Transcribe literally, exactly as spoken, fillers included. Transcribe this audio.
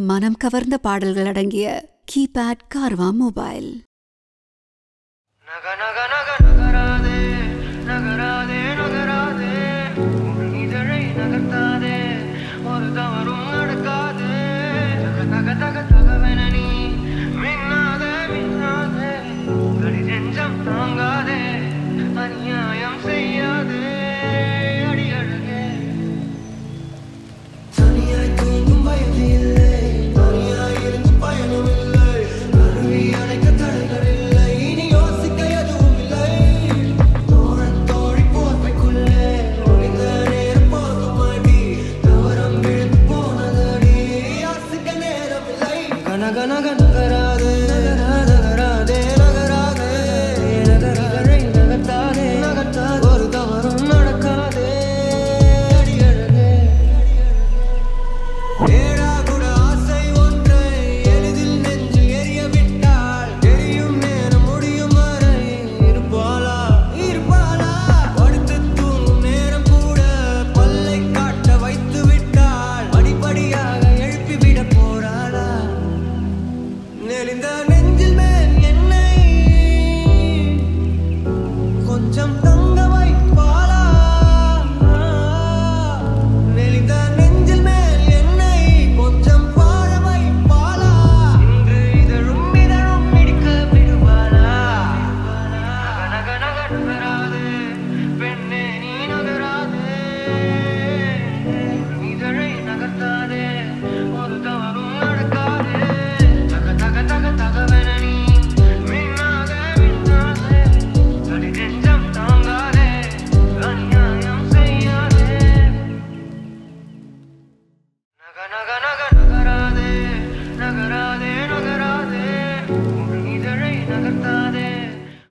மனம் கவர்ந்த பாடல்கள் அடங்கிய கீபேட் கார்வா மொபைல். நக நக நக நகராதே நகராதே நகராதே உன் இதழை நகர்த்தாதே ஒரு தவறும் நடக்காது. தக தக தகவென நீ மின்னாதே மின்னாதே கடி நெஞ்சம் தாங்காதே அநியாயம் செய்யாதே அடி அழகே. தனியாய் தூங்கும் வயது இல்லை, தனியாய் இருந்து பயனும் இல்லை, அருவி அணைக்க தடைகள் இல்லை, இனி யோசிக்க எதுவும் இல்லை. தோழன் தோழி போர்வைக்குள்ளே ஒளிந்த நேரம் போகும் அடி, தவறம் விழுந்து போனதடி, யாசிக்க நேரம் இல்லை. கனக நக நகராதே நகராதே நகராதே நகரிகளை நகர்த்தாதே நகர்த்தாதே ஒரு தவறும் நடக்காதே அடி அழகே. ஏடாகுட ஆசை ஒன்றை எளிதில் நெஞ்சில் எரிய விட்டால் எரியும் நேரம் முடியும் வரை இருப்பாளா இருப்பாளா. படுத்து தூங்கும் நேரம் கூட பல்லை காட்ட வைத்து விட்டால் படிப்படியாக எழுப்பிவிட போறாளா. நெளிந்த நெஞ்சில் மேல் என்னை கொஞ்சம் தங்க வைப்பாளா. நெளிந்த நெஞ்சில் மேல் என்னை கொஞ்சம் வாழ வைப்பாளா. இன்று இதழும் இதழும் இடிக்க விடுவாளா. நக நக நக நகராதே பெண்ணே நீ நகராதே, இதழை நகர்த்தாதே ஒரு தவறும் நடக்காதே. தக தக தக தகவென நீ மின்னாதே மின்னாதே கடி நெஞ்சம் தாங்காதே அநியாயம் செய்யாதே. நக நக நக நகராதே நகராதே நகராதே உன் இதழை நகர்த்தாதே